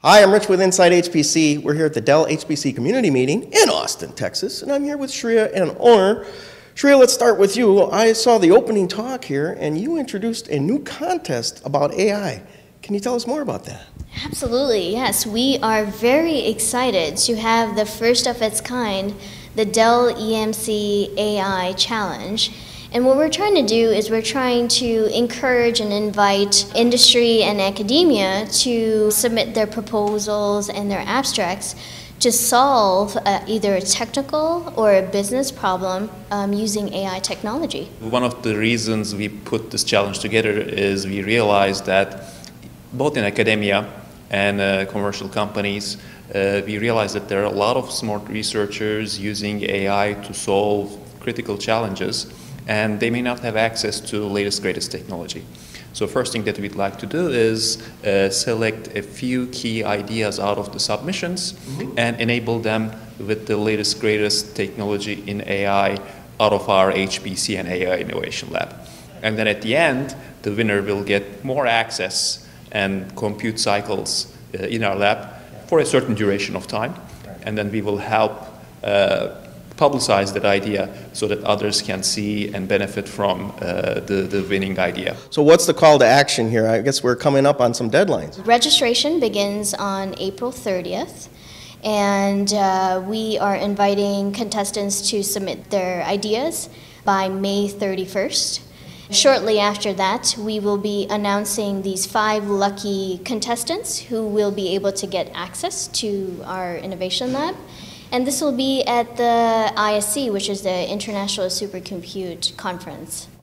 Hi, I'm Rich with Inside HPC. We're here at the Dell HPC Community Meeting in Austin, Texas, and I'm here with Shreya and Onur. Shreya, let's start with you. I saw the opening talk here, and you introduced a new contest about AI. Can you tell us more about that? Absolutely, yes. We are very excited to have the first of its kind, the Dell EMC AI Challenge. And what we're trying to do is we're trying to encourage and invite industry and academia to submit their proposals and their abstracts to solve either a technical or a business problem using AI technology. One of the reasons we put this challenge together is we realized that both in academia and commercial companies, we realized that there are a lot of smart researchers using AI to solve critical challenges, and they may not have access to the latest, greatest technology. So first thing that we'd like to do is select a few key ideas out of the submissions and enable them with the latest, greatest technology in AI out of our HPC and AI Innovation Lab. And then at the end, the winner will get more access and compute cycles in our lab for a certain duration of time. And then we will help publicize that idea so that others can see and benefit from the winning idea. So what's the call to action here? I guess we're coming up on some deadlines. Registration begins on April 30th, and we are inviting contestants to submit their ideas by May 31st. Shortly after that, we will be announcing these 5 lucky contestants who will be able to get access to our Innovation Lab. And this will be at the ISC, which is the International Supercompute Conference.